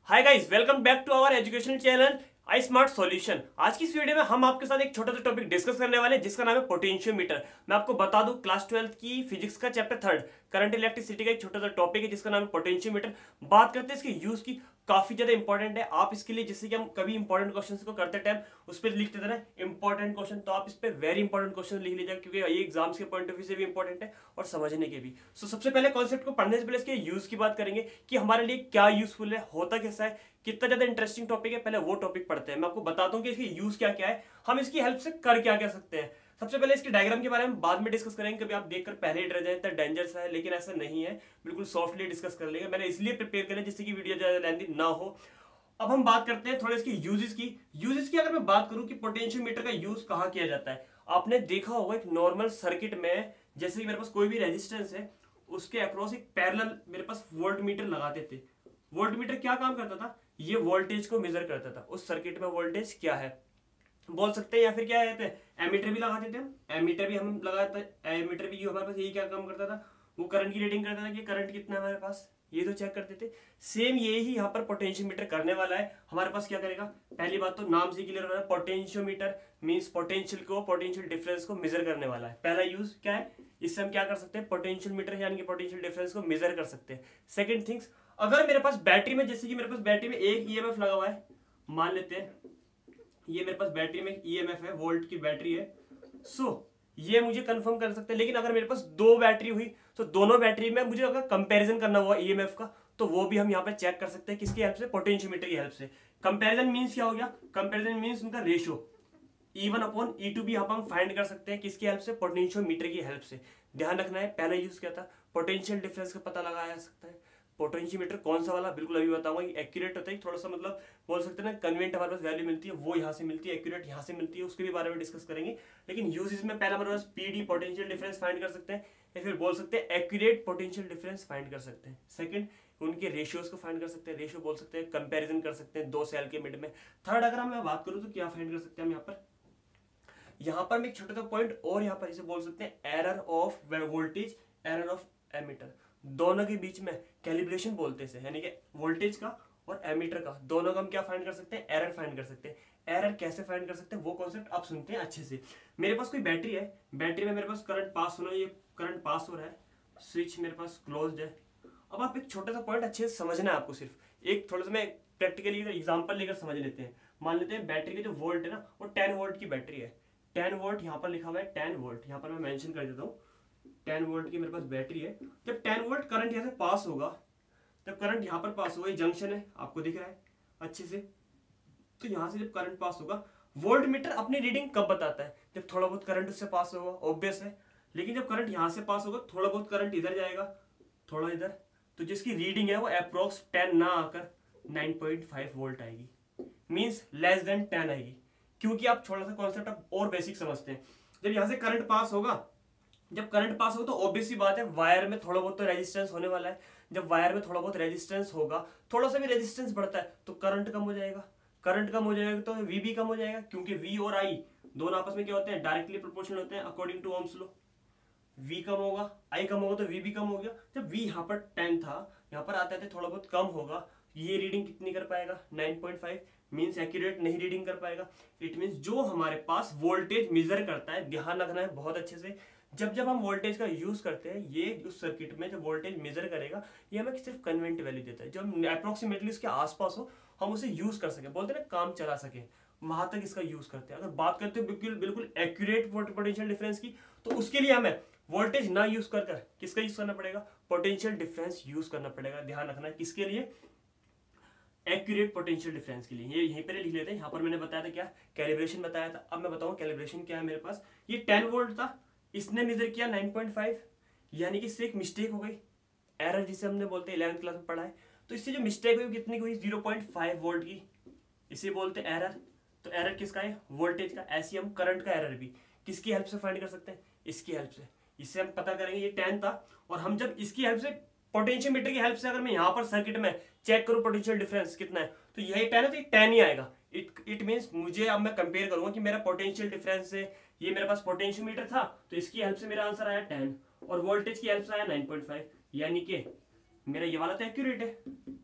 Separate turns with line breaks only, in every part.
Hi guys, welcome back to our educational channel I smart solution. आज की इस video में हम आपके साथ एक छोटा सा टॉपिक डिस्कस करने वाले हैं जिसका नाम है पोटेंशियोमीटर। मैं आपको बता दूं, क्लास 12th की फिजिक्स का चैप्टर 3 करंट इलेक्ट्रिसिटी का एक छोटा सा टॉपिक है जिसका नाम है पोटेंशियोमीटर। बात करते हैं इसके यूज की, काफी ज्यादा इंपॉर्टेंट है। आप इसके लिए जैसे कि हम कभी इंपॉर्टेंट क्वेश्चन को करते टाइम उस पर लिखते थे ना इंपॉर्टेंट क्वेश्चन, तो आप इस पर वेरी इंपॉर्टेंट क्वेश्चन लिख लीजिएगा क्योंकि ये एग्जाम्स के पॉइंट ऑफ व्यू से भी इंपॉर्टेंट है और समझने के भी। सो सबसे पहले कॉन्सेप्ट को पढ़ने से पहले इसके यूज की बात करेंगे कि हमारे लिए क्या यूजफुल है, होता कैसा है, कितना ज्यादा इंटरेस्टिंग टॉपिक है। पहले वो टॉपिक पढ़ते हैं। मैं आपको बताता हूँ कि इसकी यूज क्या क्या है, हम इसकी हेल्प से कर क्या क्या सकते हैं। सबसे पहले इसके डायग्राम के बारे में बाद में डिस्कस करेंगे, कभी आप देखकर पहले ही डर जाए तो डेंजरस है, लेकिन ऐसा नहीं है, बिल्कुल सॉफ्टली डिस्कस कर लेंगे। मैंने इसलिए प्रिपेयर किया जिससे कि वीडियो ज्यादा लेंथी ना हो। अब हम बात करते हैं थोड़े इसकी यूजेस की। यूजेस की अगर मैं बात करूं कि पोटेंशियोमीटर का यूज कहाँ किया जाता है, आपने देखा होगा एक नॉर्मल सर्किट में जैसे कि मेरे पास कोई भी रेजिस्टेंस है उसके अक्रॉस एक पैरेलल मेरे पास वोल्ट मीटर लगाते थे। वोल्ट मीटर क्या काम करता था, ये वोल्टेज को मेजर करता था उस सर्किट में वोल्टेज क्या है बोल सकते हैं, या फिर क्या कहते हैं एमीटर भी लगाते थे हम। एमीटर भी हम लगाते, एमीटर भी हमारे पास यही क्या काम करता था, वो करंट की रीडिंग करता था कि करंट कितना है हमारे पास, ये तो चेक करते थे। सेम ये ही यहाँ पर पोटेंशियोमीटर करने वाला है। हमारे पास क्या करेगा, पहली बात तो नाम से क्लियर हो रहा है, पोटेंशियोमीटर मींस पोटेंशियल को, पोटेंशियल डिफरेंस को मेजर करने वाला है। पहला यूज क्या है, इससे हम क्या कर सकते हैं, पोटेंशियल मीटर यानी कि पोटेंशियल डिफरेंस को मेजर कर सकते हैं। सेकंड थिंग्स, अगर मेरे पास बैटरी में, जैसे कि मेरे पास बैटरी में एक ईएमएफ लगा हुआ है, मान लेते हैं ये मेरे पास बैटरी में ईएमएफ है, वोल्ट की बैटरी है। सो ये मुझे कंफर्म कर सकते हैं। लेकिन अगर मेरे पास दो बैटरी हुई तो दोनों बैटरी में मुझे अगर कंपैरिजन करना हुआ ईएमएफ का, तो वो भी हम यहाँ पे चेक कर सकते हैं किसकी हेल्प से, पोटेंशियोमीटर की हेल्प से। कंपैरिजन मींस क्या हो गया, कंपैरिजन मींस उनका रेशियो E1 अपॉन E2 भी यहाँ पर हम फाइंड कर सकते हैं किसकी हेल्प से, पोटेंशियोमीटर की हेल्प से। ध्यान रखना है, पहला यूज क्या था, पोटेंशियल डिफरेंस का पता लगाया जा सकता है। पोटेंशियोमीटर कौन सा वाला, बिल्कुल अभी बताऊंगा। एक्यूरेट होता है थोड़ा सा, मतलब बोल सकते हैं ना कन्वेंट हमारे पास वैल्यू मिलती है वो यहाँ से मिलती है, एक्यूरेट यहाँ से मिलती है, उसके भी बारे में डिस्कस करेंगे। लेकिन यूज में पहला हमारे पास पीडी पोटेंशियल डिफरेंस फाइंड कर सकते हैं, या फिर बोल सकते हैं एक्यूरेट पोटेंशियल डिफरेंस फाइंड कर सकते हैं। सेकंड, उनके रेशियोज को फाइंड कर सकते हैं, रेशियो बोल सकते हैं, कंपैरिजन कर सकते हैं दो सेल के मिड में। थर्ड अगर मैं बात करूँ तो क्या फाइंड कर सकते हैं हम यहाँ पर मैं एक छोटा सा पॉइंट और यहाँ पर इसे बोल सकते हैं error of voltage, error of ammeter. दोनों के बीच में कैलिब्रेशन बोलते हैं, यानी कि वोल्टेज का और एमीटर का, दोनों का हम क्या फाइंड कर सकते हैं, एरर फाइंड कर सकते हैं। एरर कैसे फाइंड कर सकते हैं वो कॉन्सेप्ट आप सुनते हैं अच्छे से। मेरे पास कोई बैटरी है, बैटरी में मेरे पास करंट पास होना है, ये करंट पास हो रहा है, स्विच मेरे पास क्लोज्ड है। अब आप एक छोटा सा पॉइंट अच्छे से समझना है आपको, सिर्फ एक थोड़ा सा मैं प्रैक्टिकली एग्जांपल लेकर समझ लेते हैं। मान लेते हैं बैटरी के जो वोल्ट है ना वो 10 वोल्ट की बैटरी है। 10 वोल्ट यहाँ पर लिखा हुआ है, 10 वोल्ट यहाँ पर मैं मेंशन कर देता हूँ। 10 वोल्ट की मेरे पास बैटरी है। जब 10 वोल्ट करंट यहाँ से पास होगा, जब करंट यहाँ पर पास होगा, ये जंक्शन है आपको दिख रहा है अच्छे से, तो यहाँ से जब करंट पास होगा, वोल्ट मीटर अपनी रीडिंग कब बताता है, जब थोड़ा बहुत करंट उससे पास होगा, ऑब्वियस है। लेकिन जब करंट यहाँ से पास होगा, थोड़ा बहुत करंट इधर जाएगा, थोड़ा इधर, तो जिसकी रीडिंग है वो अप्रोक्स 10 ना आकर 9.5 वोल्ट आएगी, मींस लेस देन 10 आएगी। क्योंकि आप थोड़ा सा कॉन्सेप्ट आप और बेसिक समझते हैं। जब यहाँ से करंट पास होगा, जब करंट पास होगा तो ऑब्वियस सी बात है वायर में थोड़ा बहुत तो रेजिस्टेंस होने वाला है। जब वायर में थोड़ा बहुत रेजिस्टेंस होगा, थोड़ा सा भी रेजिस्टेंस बढ़ता है तो करंट कम हो जाएगा। करंट कम हो जाएगा तो वी भी कम हो जाएगा, क्योंकि वी और आई दोनों आपस में क्या होते हैं, डायरेक्टली प्रोपोर्शनल होते हैं according to Ohm's law. V कम होगा, आई कम होगा तो वी भी कम हो गया। जब वी यहाँ पर 10 था, यहाँ पर आता है थोड़ा बहुत कम होगा, ये रीडिंग कितनी कर पाएगा, 9.5, मींस एक्यूरेट नहीं रीडिंग कर पाएगा। इट मींस जो हमारे पास वोल्टेज मेजर करता है, ध्यान रखना है बहुत अच्छे से, जब जब हम वोल्टेज का यूज करते हैं, ये उस सर्किट में जब वोल्टेज मेजर करेगा, ये हमें सिर्फ कन्वेंट वैल्यू देता है, जब अप्रोक्सीमेटली उसके आसपास हो हम उसे यूज कर सके, बोलते हैं ना काम चला सके, वहां तक इसका यूज करते हैं। अगर बात करते हैं बिल्कुल बिल्कुल एक्यूरेट पोटेंशियल डिफरेंस की, तो उसके लिए हमें वोल्टेज ना यूज कर किसका यूज करना पड़ेगा, पोटेंशियल डिफरेंस यूज करना पड़ेगा। ध्यान रखना है किसके लिए, एक्यूरेट पोटेंशियल डिफरेंस के लिए। ये यहीं पर लिख लेते हैं। यहाँ पर मैंने बताया था क्या, कैलिब्रेशन बताया था। अब मैं बताऊं कैलिब्रेशन क्या है। मेरे पास ये 10 वोल्ट था, इसने मेजर किया 9.5, यानी कि इससे एक मिस्टेक हो गई, एरर जिसे हमने बोलते हैं 11th क्लास में पढ़ा है। तो इससे जो मिस्टेक हुई कितनी हुई, 0.5 वोल्ट की, इसे बोलते हैं एरर। तो एरर किसका है, वोल्टेज का। ऐसे हम करंट का एरर भी किसकी हेल्प से फाइंड कर सकते हैं, इसकी हेल्प से। इससे हम पता करेंगे, ये 10 था, और हम जब इसकी हेल्प से, पोटेंशियोमीटर की हेल्प से अगर मैं यहाँ पर सर्किट में चेक करूँ पोटेंशियल डिफरेंस कितना है, तो यही 10 है तो ये 10 ही आएगा। इट मीन्स मुझे, अब मैं कंपेयर करूंगा कि मेरा पोटेंशियल डिफरेंस है, ये मेरे पास पोटेंशियोमीटर था तो इसकी हेल्प से मेरा आंसर आया 10, और वोल्टेज की हेल्प से आया 9.5, यानी कि मेरा ये वाला तो एक्यूरेट है।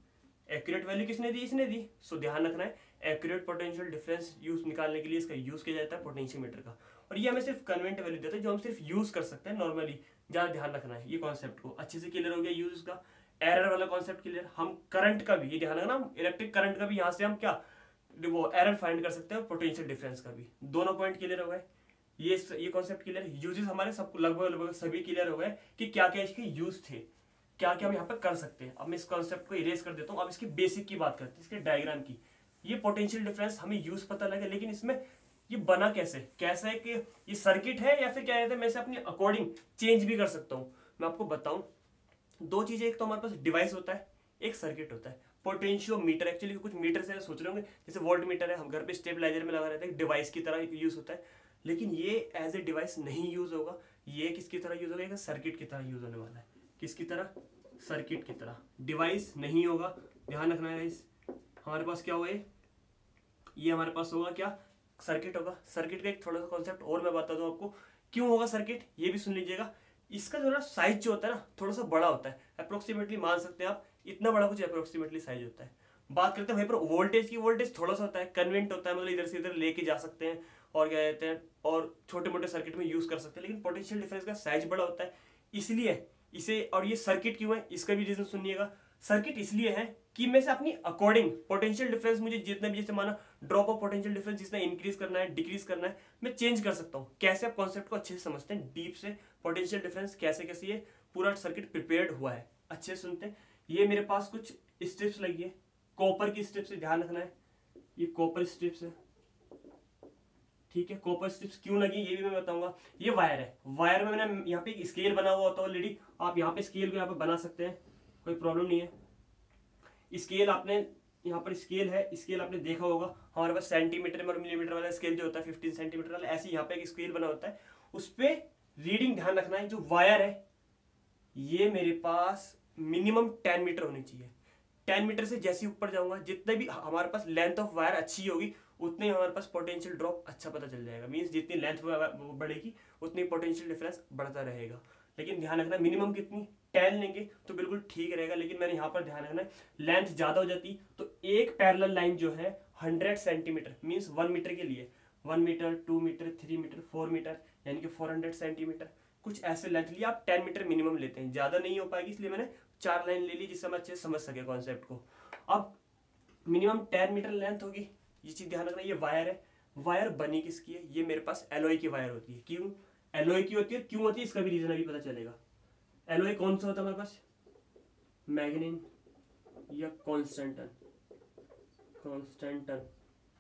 एक्यूरेट वैल्यू किसने दी, इसने दी। सो ध्यान रखना है एक्यूरेट पोटेंशियल डिफरेंस यूज निकालने के लिए इसका यूज किया जाता है पोटेंशियोमीटर का, और ये हमें सिर्फ कन्वेंट वैल्यू देता है जो हम सिर्फ यूज कर सकते हैं नॉर्मली। ज्यादा ध्यान रखना है ये कॉन्सेप्ट को, अच्छे से क्लियर हो गया यूज का। एरर वाला कॉन्सेप्ट क्लियर, हम करंट का भी ये ध्यान रखना, इलेक्ट्रिक करंट का भी यहाँ से हम क्या वो एरर फाइंड कर सकते हैं, पोटेंशियल डिफरेंस का भी। दोनों पॉइंट क्लियर हो गए, ये कॉन्सेप्ट क्लियर है। यूजेस हमारे सबको लगभग सभी क्लियर हो गए कि क्या क्या इसके यूज थे, क्या क्या हम यहाँ पर कर सकते हैं। अब मैं इस कॉन्सेप्ट को इरेज कर देता हूँ, अब इसकी बेसिक की बात करते हैं, इसके डायग्राम की। ये पोटेंशियल डिफरेंस हमें यूज पता लगे, लेकिन इसमें ये बना कैसे, कैसा है कि ये सर्किट है या फिर क्या कहते हैं, मैं इसे अपने अकॉर्डिंग चेंज भी कर सकता हूँ। मैं आपको बताऊं दो चीजें, एक तो हमारे पास डिवाइस होता है, एक सर्किट होता है। पोटेंशियोमीटर एक्चुअली कुछ मीटर से सोच रहे होंगे, जैसे वोल्ट मीटर है, हम घर पे स्टेबलाइजर में लगा रहता है, डिवाइस की तरह यूज होता है, लेकिन ये एज ए डिवाइस नहीं यूज होगा। ये किसकी तरह यूज होगा, एक सर्किट की तरह यूज होने वाला है। किसकी तरह, सर्किट की तरह, डिवाइस नहीं होगा। ध्यान रखना है इस, हमारे पास क्या होगा, ये हमारे पास होगा क्या, सर्किट होगा। सर्किट का एक थोड़ा सा कॉन्सेप्ट और मैं बता दूं आपको, क्यों होगा सर्किट, ये भी सुन लीजिएगा। इसका जो ना साइज जो होता है ना थोड़ा सा बड़ा होता है, अप्रोक्सीमेटली मान सकते हैं आप इतना बड़ा कुछ अप्रोक्सीमेटली साइज होता है। बात करते हैं वहीं पर वोल्टेज की, वोल्टेज थोड़ा सा होता है, कन्वेंट होता है, मतलब इधर से इधर लेके जा सकते हैं और क्या कहते हैं, और छोटे मोटे सर्किट में यूज कर सकते हैं। लेकिन पोटेंशियल डिफरेंस का साइज बड़ा होता है, इसलिए इसे, और ये सर्किट क्यों है इसका भी रीजन सुनिएगा। सर्किट इसलिए है कि मैं से अपनी अकॉर्डिंग पोटेंशियल डिफरेंस मुझे जितना भी, जैसे माना ड्रॉप ऑफ पोटेंशियल डिफरेंस जितना इंक्रीज करना है डिक्रीज करना है, मैं चेंज कर सकता हूँ। कैसे, आप कॉन्सेप्ट को अच्छे से समझते हैं डीप से, पोटेंशियल डिफरेंस कैसे कैसे ये पूरा सर्किट प्रिपेयर्ड हुआ है, अच्छे से सुनते हैं। ये मेरे पास कुछ स्ट्रिप्स लगी है, कॉपर की स्ट्रिप्स है, ध्यान रखना है ये कॉपर स्ट्रिप्स है, ठीक है। कॉपर स्ट्रिप्स क्यों लगी ये भी मैं बताऊंगा। ये वायर है, वायर में मैंने यहाँ पे एक स्केल बना हुआ होता है ऑलरेडी, आप यहाँ पे स्केल को यहाँ पे बना सकते हैं, कोई प्रॉब्लम नहीं है। स्केल आपने यहाँ पर स्केल है, स्केल आपने देखा होगा हमारे पास सेंटीमीटर में और मिलीमीटर वाला स्केल जो होता है 15 सेंटीमीटर वाला, ऐसे यहाँ पे एक स्केल बना होता है, उस पे रीडिंग ध्यान रखना है। जो वायर है ये मेरे पास मिनिमम 10 मीटर होनी चाहिए। 10 मीटर से जैसे ऊपर जाऊंगा, जितने भी हमारे पास लेंथ ऑफ वायर अच्छी होगी उतने ही हमारे पास पोटेंशियल ड्रॉप अच्छा पता चल जाएगा। मीन्स जितनी लेंथ बढ़ेगी उतनी पोटेंशियल डिफरेंस बढ़ता रहेगा। लेकिन ध्यान रखना मिनिमम कितनी, 10 लेंगे तो बिल्कुल ठीक रहेगा। लेकिन मैंने यहाँ पर ध्यान रखना है लेंथ ज्यादा हो जाती तो एक पैरेलल लाइन जो है 100 सेंटीमीटर मीन्स 1 मीटर के लिए 1 मीटर 2 मीटर 3 मीटर 4 मीटर यानी कि 400 सेंटीमीटर, कुछ ऐसे लेंथ लिए आप 10 मीटर मिनिमम लेते हैं, ज्यादा नहीं हो पाएगी, इसलिए मैंने 4 लाइन ले ली जिससे हम अच्छे से समझ सके कॉन्सेप्ट को। अब मिनिमम 10 मीटर लेंथ होगी, ये चीज ध्यान रखना। ये वायर है, वायर बनी किसकी है, ये मेरे पास एलॉय की वायर होती है। क्यों एलॉय की होती है, क्यों होती है इसका भी रीजन अभी पता चलेगा। एलॉय कौन सा होता है हमारे पास, मैग्नीन या कॉन्स्टेंटन, कॉन्स्टेंटन,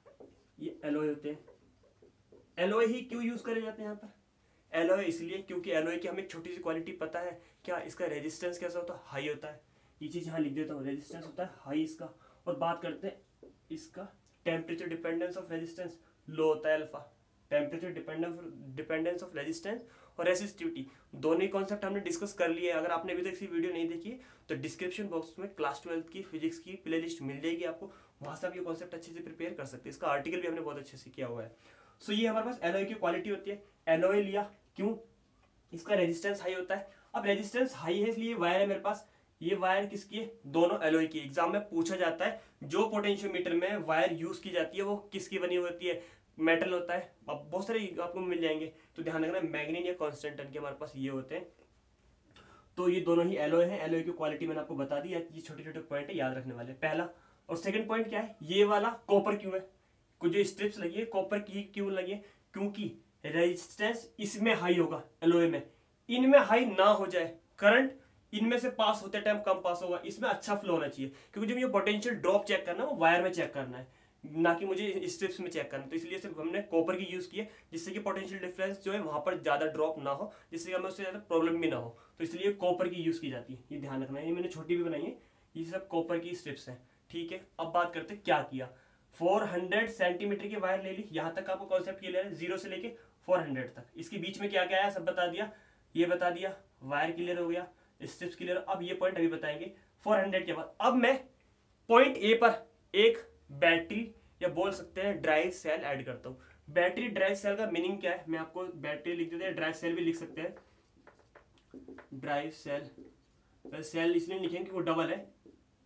ये एलॉय होते हैं। एलॉय ही क्यों यूज करे जाते हैं यहाँ पर, एलॉय इसलिए क्योंकि एलॉय की हमें एक छोटी सी क्वालिटी पता है क्या, इसका रेजिस्टेंस कैसा होता है, हाई होता है। ये चीज यहाँ लिख देता हूँ, रेजिस्टेंस होता है हाई इसका। और बात करते हैं इसका टेम्परेचर डिपेंडेंस ऑफ रेजिस्टेंस, लो होता है alpha. Temperature dependence of resistance और रेसिस्टिविटी दोनों ही कॉन्सेप्ट हमने डिस्कस कर लिए। अगर आपने अभी तक इसकी वीडियो नहीं देखी तो डिस्क्रिप्शन बॉक्स में क्लास 12 की फिजिक्स की प्लेलिस्ट मिल जाएगी आपको, वहां से आप ये कॉन्सेप्ट अच्छे से प्रिपेयर कर सकते हैं। इसका आर्टिकल भी हमने बहुत अच्छे से किया हुआ है। सो ये हमारे पास एलॉय की क्वालिटी होती है। एलॉय लिया क्यों, इसका रेजिस्टेंस हाई होता है। अब रेजिस्टेंस हाई है इसलिए वायर है मेरे पास, ये वायर किसकी है, दोनों एलॉय की। एग्जाम में पूछा जाता है जो पोटेंशियोमीटर में वायर यूज की जाती है वो किसकी बनी होती है, मेटल होता है। अब बहुत सारे आपको मिल जाएंगे तो ध्यान रखना मैग्नीन या कॉन्स्टेंटन के हमारे पास ये होते हैं। तो ये दोनों ही एलॉय है, एलॉय की क्वालिटी मैंने आपको बता दी। ये छोटे छोटे पॉइंट है याद रखने वाले, पहला। और सेकंड पॉइंट क्या है, ये वाला कॉपर क्यों है, कुछ जो स्ट्रिप्स लगी है कॉपर की क्यों लगी है, क्योंकि रेजिस्टेंस इसमें हाई होगा एलॉय में, इनमें हाई ना हो जाए, करंट इनमें से पास होते टाइम कम पास होगा, इसमें अच्छा फ्लो होना चाहिए। क्योंकि जब ये पोटेंशियल ड्रॉप चेक करना है वो वायर में चेक करना है, ना कि मुझे स्ट्रिप्स में चेक करना है। तो इसलिए सिर्फ हमने कॉपर की यूज की है जिससे कि पोटेंशियल डिफरेंस जो है वहां पर ज्यादा ड्रॉप ना हो, जिससे कि हमें उससे ज्यादा प्रॉब्लम भी ना हो। तो इसलिए कॉपर की यूज की जाती है, ये ध्यान रखना है। ये मैंने छोटी भी बनाई है, ये सब कॉपर की स्ट्रिप्स है, ठीक है। अब बात करते हैं क्या किया, 400 सेंटीमीटर की वायर ले ली, यहां तक आपको कॉन्सेप्ट क्लियर है, 0 से लेके 400 तक। इसके बीच में क्या क्या है सब बता दिया, ये बता दिया, वायर क्लियर हो गया, स्ट्रिप्स क्लियर। अब ये पॉइंट अभी बताएंगे 400 के बाद। अब मैं पॉइंट ए पर एक बैटरी या बोल सकते हैं ड्राइव सेल ऐड करता हूँ। बैटरी ड्राइव सेल का मीनिंग क्या है, मैं आपको बैटरी लिख देते हैं, ड्राइव सेल भी लिख सकते हैं। ड्राइव सेल, सेल इसलिए लिखेंगे कि वो डबल है,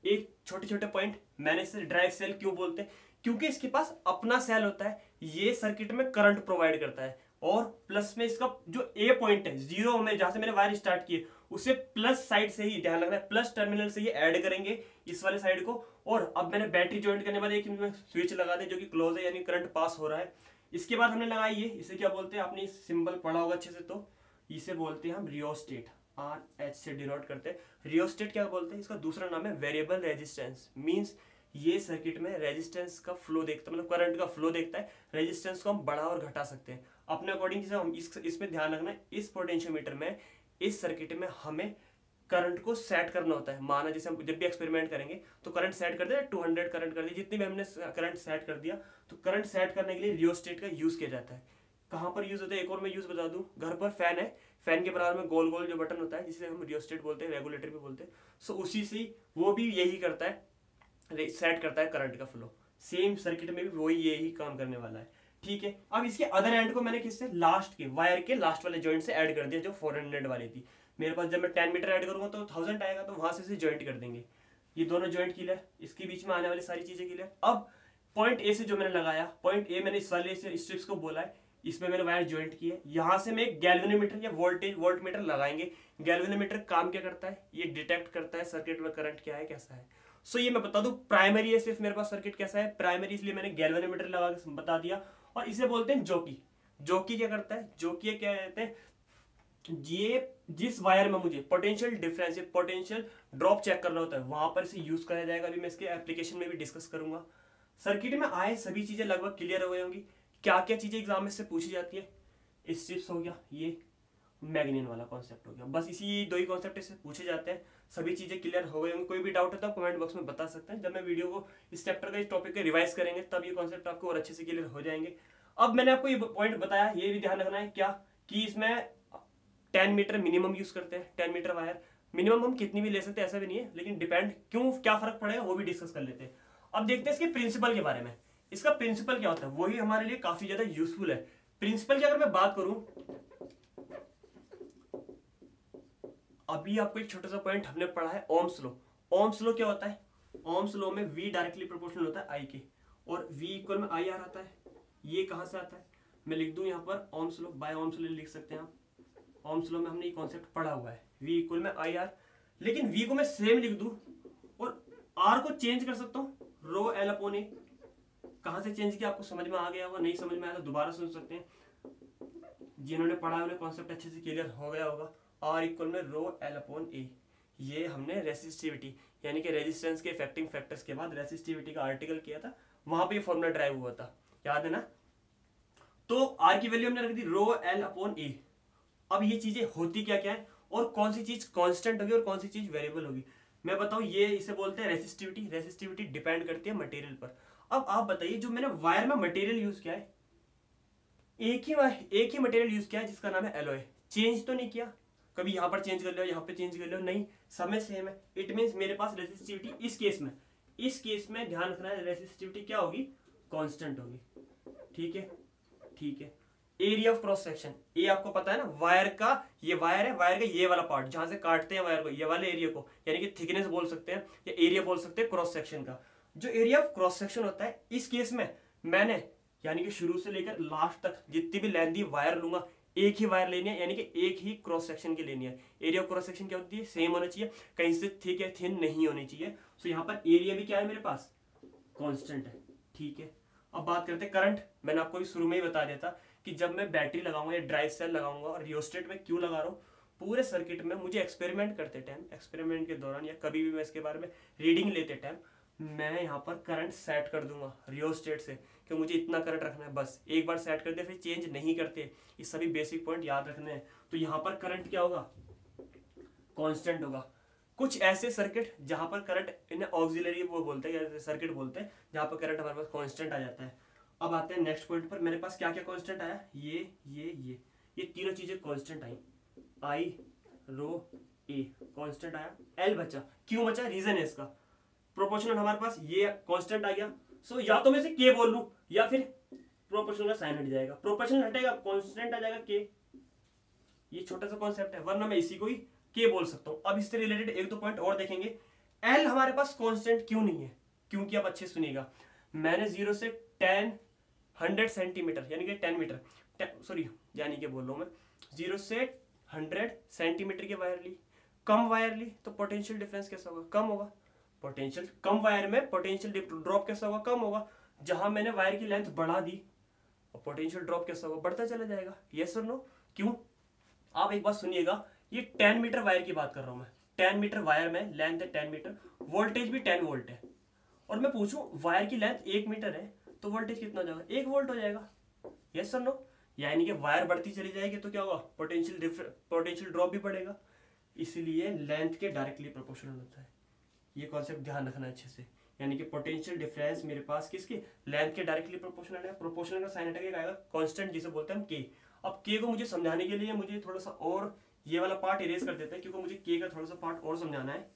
एक छोटे छोटे पॉइंट मैंने इसे ड्राइव सेल क्यों बोलते हैं, क्योंकि इसके पास अपना सेल होता है, ये सर्किट में करंट प्रोवाइड करता है, और प्लस में इसका जो ए पॉइंट है जीरो में जहां से मैंने वायर स्टार्ट की उसे प्लस साइड से ही ध्यान रखना है, प्लस टर्मिनल से ही ऐड करेंगे इस वाले साइड को। और अब मैंने बैटरी ज्वाइंट करने बाद एक स्विच लगा दे जो कि क्लोज है, यानी करंट पास हो रहा है। इसके बाद हमने लगाई ये, इसे क्या बोलते हैं, आपने सिंबल पढ़ा होगा अच्छे से, तो इसे बोलते हैं हम रियोस्टेट, RH से डिनोट करते हैं। रियोस्टेट क्या बोलते हैं, इसका दूसरा नाम है वेरिएबल रेजिस्टेंस। मींस ये सर्किट में रेजिस्टेंस का फ्लो देखता है, मतलब करंट का फ्लो देखता है, रेजिस्टेंस को हम बढ़ा और घटा सकते हैं अपने अकॉर्डिंग। जैसे हम इसमें ध्यान रखना है, इस पोटेंशियोमीटर में, इस सर्किट में हमें करंट को सेट करना होता है। माना जैसे हम जब भी एक्सपेरिमेंट करेंगे तो करंट सेट कर दिया, 200 करंट कर दिया, जितनी भी हमने करंट सेट कर दिया, तो करंट सेट करने के लिए रियोस्टेट का यूज किया जाता है। कहाँ पर यूज होता है, एक और मैं यूज बता दूं, घर पर फैन है, फैन के बराबर में गोल गोल जो बटन होता है जिसे हम रियोस्टेट बोलते हैं, रेगुलेटर भी बोलते हैं, सो उसी से वो भी यही करता है, सेट करता है करंट का फ्लो। सेम सर्किट में भी वही यही काम करने वाला है, ठीक है। अब इसके अदर एंड को मैंने किससे, लास्ट के वायर के लास्ट वाले जॉइंट से ऐड कर दिया, जो 400 वाली थी मेरे पास। जब मैं 10 मीटर ऐड करूंगा तो 1000 आएगा, तो वहां से इसे ज्वाइंट कर देंगे। ये दोनों ज्वाइंट क्लियर, इसके बीच में आने वाली सारी चीजें क्लियर। अब पॉइंट ए से जो मैंने लगाया, पॉइंट ए मैंने इस वाले से स्ट्रिप्स को बोला है, इसमें मैंने वायर ज्वाइंट की है। यहां से मैं एक गैल्वेनोमीटर या वोल्ट मीटर लगाएंगे। गैल्वेनोमीटर काम क्या करता है, ये डिटेक्ट करता है सर्किट में करंट क्या है, कैसा है। सो ये मैं बता दूं, प्राइमरी है सिर्फ मेरे पास सर्किट कैसा है, प्राइमरी, इसलिए मैंने गैल्वेनोमीटर लगा के बता दिया। और इसे बोलते हैं जॉकी। जॉकी क्या करता है, जॉकी क्या कहते हैं, ये जिस वायर में मुझे potential difference, potential drop check करना होता है, वहां पर इसे यूज किया जाएगा। अभी मैं इसके एप्लीकेशन में भी डिस्कस करूंगा। सर्किट में आए सभी चीजें लगभग क्लियर हो गई होंगी। क्या क्या चीजें एग्जाम में से पूछी जाती है, स्ट्रिप्स हो गया, ये मैग्नीन वाला कॉन्सेप्ट हो गया, बस इसी दो ही कॉन्सेप्ट से पूछे जाते हैं। सभी चीजें क्लियर हो गई होंगी। कोई भी डाउट है तो आप कमेंट बॉक्स में बता सकते हैं। जब मैं वीडियो को इस चैप्टर का, इस टॉपिक का रिवाइज करेंगे तब ये कॉन्सेप्ट आपको और अच्छे से क्लियर हो जाएंगे। अब मैंने आपको ये पॉइंट बताया, ये भी ध्यान रखना है क्या, कि इसमें 10 मीटर मिनिमम यूज करते हैं। 10 मीटर वायर मिनिमम हम कितनी भी ले सकते हैं, ऐसा भी नहीं है, लेकिन डिपेंड क्यों, क्या फर्क पड़ेगा वो भी डिस्कस कर लेते हैं। अब देखते हैं इसके प्रिंसिपल के बारे में। इसका प्रिंसिपल क्या होता है, वही हमारे लिए काफी ज्यादा यूजफुल है। प्रिंसिपल की अगर मैं बात करूं, अभी आपको एक छोटा सा पॉइंट हमने पढ़ा है, ओम्स लॉ। ओम्स लॉ क्या होता है, ओम्स लॉ में V डायरेक्टली प्रोपोर्शनल होता है I के, और V इक्वल में IR आता है। ये कहां से आता है, मैं लिख दूं यहां पर Ohm's law, by Ohm's law लिख सकते हैं आप। ओम्स लॉ में हमने ये कॉन्सेप्ट पढ़ा हुआ है, V इक्वल में IR, लेकिन V को मैं सेम लिख दूं और R को चेंज कर सकता हूं, रो L अपॉन A। कहां से चेंज किया आपको समझ में आ गया होगा, नहीं समझ में आया तो दोबारा सुन सकते हैं। जिन्होंने पढ़ा है उन्हें कॉन्सेप्ट अच्छे से क्लियर हो गया होगा। R इक्वल में रो L अपॉन A। ये हमने रेसिस्टिविटी यानी कि रेजिस्टेंस के इफेक्टिंग फैक्टर्स के बाद रेसिस्टिविटी का आर्टिकल किया था, वहां पे ये फॉर्मूला ड्राइव हुआ था, याद है ना। तो R की वैल्यू हमने रख दी रो L अपॉन A। अब ये चीजें होती क्या क्या है, और कौन सी चीज कांस्टेंट होगी और कौन सी चीज वेरिएबल होगी, मैं बताऊं। ये इसे बोलते हैं रेसिस्टिविटी। रेसिस्टिविटी डिपेंड करती है मटेरियल पर। अब आप बताइए, जो मैंने वायर में मटेरियल यूज किया है, एक ही मटेरियल यूज किया है जिसका नाम है एलॉय। चेंज तो नहीं किया, कभी यहां पर चेंज कर लिया, यहां पे चेंज कर लिया, नहीं, समय सेम है। इट मींस मेरे पास रेसिस्टिविटी इस केस में ध्यान रखना है, रेसिस्टिविटी क्या होगी, कांस्टेंट होगी, ठीक है, ठीक है। एरिया ऑफ क्रॉस सेक्शन, ये आपको पता है ना, वायर का, ये वायर है, वायर का ये वाला पार्ट जहां से काटते हैं वायर को, ये वाले एरिया को, यानी कि थिकनेस बोल सकते हैं या एरिया बोल सकते हैं क्रॉस सेक्शन का। जो एरिया ऑफ क्रॉस सेक्शन होता है, इस केस में मैंने यानी कि शुरू से लेकर लास्ट तक जितनी भी लेंथी वायर लूंगा, एक ही वायर लेनी है, यानी कि एक ही क्रॉस सेक्शन की लेनी है। एरिया ऑफ क्रॉस सेक्शन क्या होती है, सेम होना चाहिए, कहीं से थिक या थिन नहीं होनी चाहिए। सो यहाँ पर एरिया भी क्या है मेरे पास, कांस्टेंट है, ठीक है। अब बात करते हैं करंट। मैंने आपको शुरू में ही बता दिया था कि जब मैं बैटरी लगाऊंगा या ड्राइव सेल लगाऊंगा, और रियोस्टेट में क्यों लगा रहा हूँ, पूरे सर्किट में मुझे एक्सपेरिमेंट करते टाइम, एक्सपेरिमेंट के दौरान या कभी भी मैं इसके बारे में रीडिंग लेते टाइम, मैं यहाँ पर करंट सेट कर दूंगा रियोस्टेट से कि मुझे इतना करंट रखना है, बस एक बार सेट कर दे फिर चेंज नहीं करते। ये सभी बेसिक पॉइंट याद रखने हैं। तो यहाँ पर करंट क्या होगा, कांस्टेंट होगा। कुछ ऐसे सर्किट जहां पर करंट इन्हें ऑक्सिलरी वो बोलते हैं, सर्किट बोलते हैं, जहां पर करंट हमारे पास कांस्टेंट आ जाता है। अब आते हैं नेक्स्ट पॉइंट पर, मेरे पास क्या क्या कांस्टेंट आया, ये तीनों चीजें कांस्टेंट आई, आई रो ए कांस्टेंट आया, एल बचा, क्यों बचा, रीजन है इसका, प्रोपोर्शनल हमारे पास ये कांस्टेंट आ गया। सो या तो मैं इसे के बोल लूं या फिर प्रोपोर्शनल का साइन हट जाएगा, प्रोपोर्शनल हटेगा कांस्टेंट आ जाएगा के। ये छोटा सा कॉन्सेप्ट है, वरना मैं इसी को ही के बोल सकता हूं। अब इससे रिलेटेड एक दो पॉइंट और देखेंगे। एल हमारे पास कांस्टेंट क्यों नहीं है, क्योंकि आप अच्छे सुनिएगा, मैंने 0 से 10 100 सेंटीमीटर यानी कि 10 मीटर सॉरी यानी कि बोल रहा हूँ मैं 0 से 100 सेंटीमीटर की वायर ली, कम वायर ली तो पोटेंशियल डिफरेंस कैसा होगा, कम होगा। पोटेंशियल कम वायर में पोटेंशियल ड्रॉप कैसा होगा, कम होगा। जहां मैंने वायर की लेंथ बढ़ा दी और पोटेंशियल ड्रॉप कैसा होगा, बढ़ता चला जाएगा। यस और नो, क्यों? आप एक बात सुनिएगा, ये 10 मीटर वायर की बात कर रहा हूं मैं, 10 मीटर वायर में लेंथ है 10 मीटर, वोल्टेज भी 10 वोल्ट है, और मैं पूछूं वायर की लेंथ 1 मीटर है तो वोल्टेज कितना हो जाएगा, 1 वोल्ट हो जाएगा। यस और नो, यानी कि वायर बढ़ती चली जाएगी तो क्या होगा, पोटेंशियल ड्रॉप भी बढ़ेगा, इसलिए लेंथ के डायरेक्टली प्रोपोर्शनल होता है। ये कॉन्सेप्ट ध्यान रखना अच्छे से, यानी कि पोटेंशियल डिफरेंस मेरे पास किसके, लेंथ के डायरेक्टली प्रोपोर्शनल है। प्रोपोर्शनल का साइन हटेगा आएगा कांस्टेंट, जिसे बोलते हैं हम के। अब के को मुझे समझाने के लिए मुझे थोड़ा सा और ये वाला पार्ट इरेज कर देते हैं, क्योंकि मुझे के का थोड़ा सा पार्ट और समझाना है।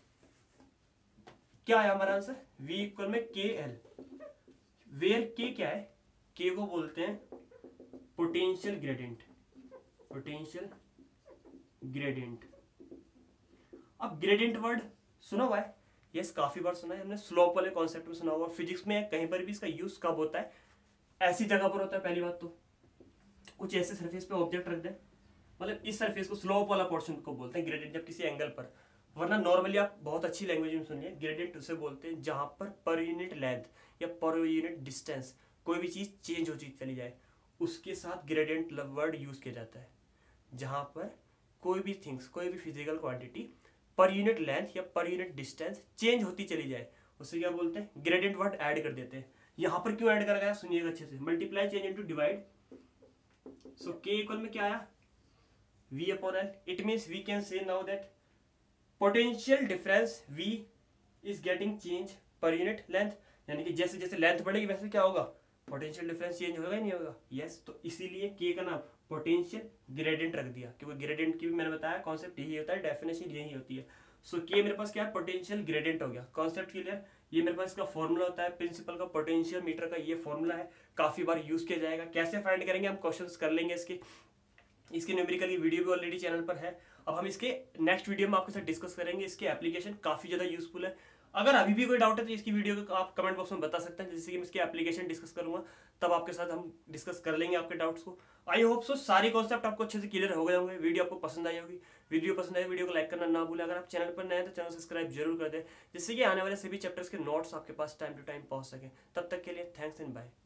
क्या आया हमारा आंसर, v इक्वल में के एल, वेयर के क्या है, के को बोलते हैं पोटेंशियल ग्रेडियंट, पोटेंशियल ग्रेडियंट। अब ग्रेडियंट वर्ड सुना हुआ है, यस काफी बार सुना है हमने, स्लोप वाले कॉन्सेप्ट में सुना हुआ, फिजिक्स में कहीं पर भी इसका यूज कब होता है, ऐसी जगह पर होता है। पहली बात तो कुछ ऐसे सरफेस पे ऑब्जेक्ट रख दें, मतलब इस सरफेस को स्लोप वाला पोर्शन को बोलते हैं ग्रेडियंट, जब किसी एंगल पर, वरना नॉर्मली आप बहुत अच्छी लैंग्वेज में सुनिए, ग्रेडियंट उसे बोलते हैं जहां पर यूनिट लेंथ या पर यूनिट डिस्टेंस कोई भी चीज चेंज हो चली जाए, उसके साथ ग्रेडियंट वर्ड यूज किया जाता है। जहां पर कोई भी थिंग्स, कोई भी physical quantity per unit length या पर यूनिट डिस्टेंस चेंज होती चली जाए, उसे क्या बोलते हैं, ग्रेडियंट वर्ड ऐड कर देते हैं। यहां पर क्यों ऐड करा गया, सुनिएगा अच्छे से, multiply change into divide, so के इक्वल में क्या आया, v upon l, it means we can say now that potential difference v is getting change per unit length, यानी कि जैसे जैसे लेंथ बढ़ेगी वैसे क्या होगा, पोटेंशियल डिफरेंस चेंज होगा ही नहीं होगा। यस, तो इसीलिए के का नाम पोटेंशियल ग्रेडियंट रख दिया, क्योंकि ग्रेडियंट की भी मैंने बताया कॉन्सेप्ट यही होता है, डेफिनेशन यही होती है। सो के मेरे पास क्या है, पोटेंशियल ग्रेडियंट हो गया, कॉन्सेप्ट क्लियर। ये मेरे पास इसका फॉर्मूला होता है प्रिंसिपल का, पोटेंशियल मीटर का ये फॉर्मूला है, काफी बार यूज किया जाएगा। कैसे फाइंड करेंगे, हम क्वेश्चंस कर लेंगे इसके न्यूमेरिकल की वीडियो भी ऑलरेडी चैनल पर है। अब हम इसके नेक्स्ट वीडियो में आपके साथ डिस्कस करेंगे, इसके एप्लीकेशन काफी ज्यादा यूजफुल है। अगर अभी भी कोई डाउट है तो इसकी वीडियो को आप कमेंट बॉक्स में बता सकते हैं, जैसे कि मैं इसके एप्लीकेशन डिस्कस करूंगा, तब आपके साथ हम डिस्कस कर लेंगे आपके डाउट्स को। आई होप सो सारी कॉन्सेप्ट आपको अच्छे से क्लियर हो गए होंगे, वीडियो आपको पसंद आई होगी। वीडियो पसंद आए वीडियो को लाइक करना ना भूलें, अगर आप चैनल पर नए हैं तो चैनल सब्सक्राइब जरूर कर दें, जिससे कि आने वाले सभी चैप्टर्स के नोट्स आपके पास टाइम टू टाइम पहुंच सके। तब तक के लिए थैंक्स एंड बाय।